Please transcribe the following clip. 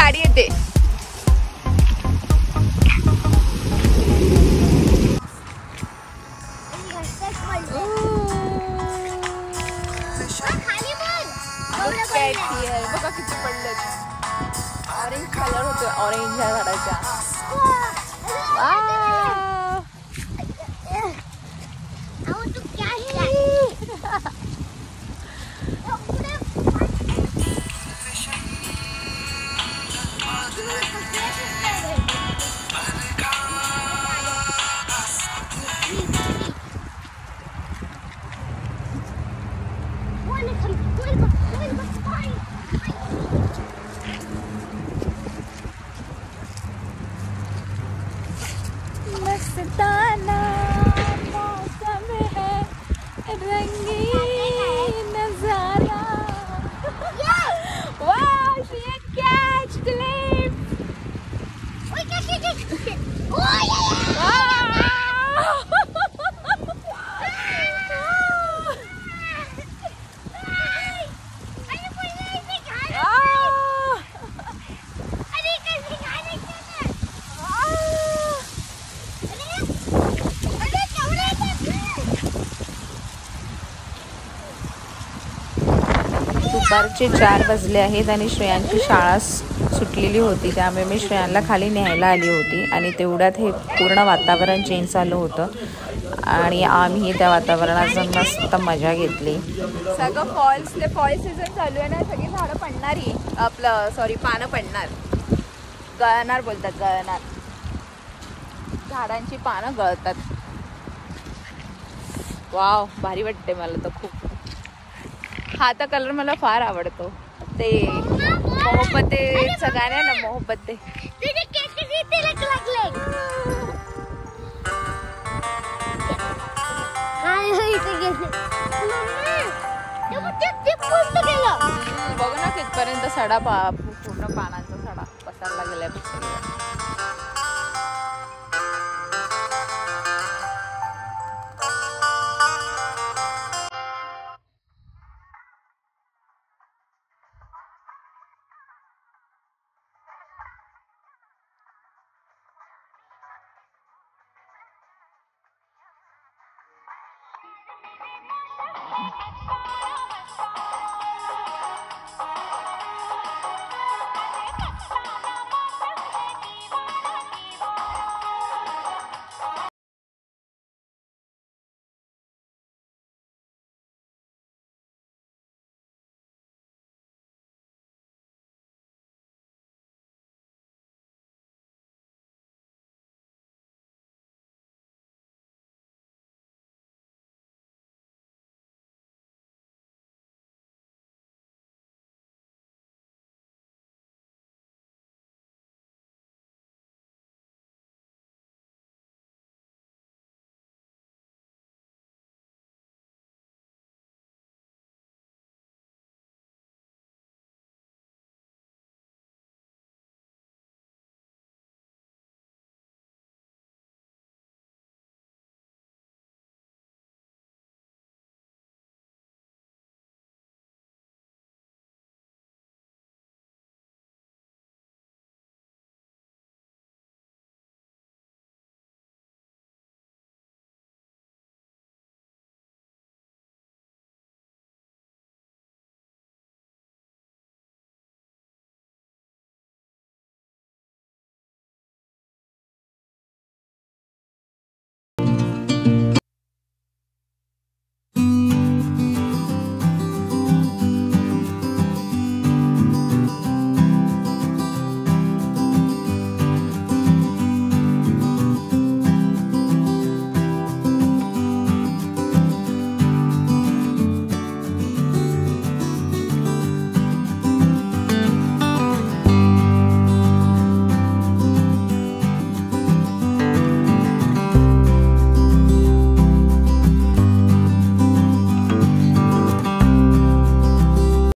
गाडी येते. बघा किती पडलं. ऑरेंज कलर होतोय ऑरेंज ह्या झाडाच्या. मस्ताना मौसम है रंगीन नजारा. वाह she catch clip. दुपारचे 4 वाजले आहेत आणि श्रेयांची शाळा सुटलेली होती, त्यामुळे मी श्रेयांला खाली न्यायला आली होती. आणि तेवढ्यात हे पूर्ण वातावरण चेंज झालं होतं आणि आम्ही त्या वातावरणाचं मस्त मजा घेतली. सगळं फॉल सीझन चालू आहे ना, सगळी झाडं पडणारी, आपलं सॉरी पानं पडणार, गळणार बोलतात, गळणार. झाडांची पानं गळतात. वाव भारी वाटते मला तर खूप. हा तर कलर मला फार आवडतो. ते मोहब्बतेचं गाणं आहे ना, मोहब्बते. बघ ना कितपर्यंत सडा पूर्ण पानांचा सडा पसरला गेलाय.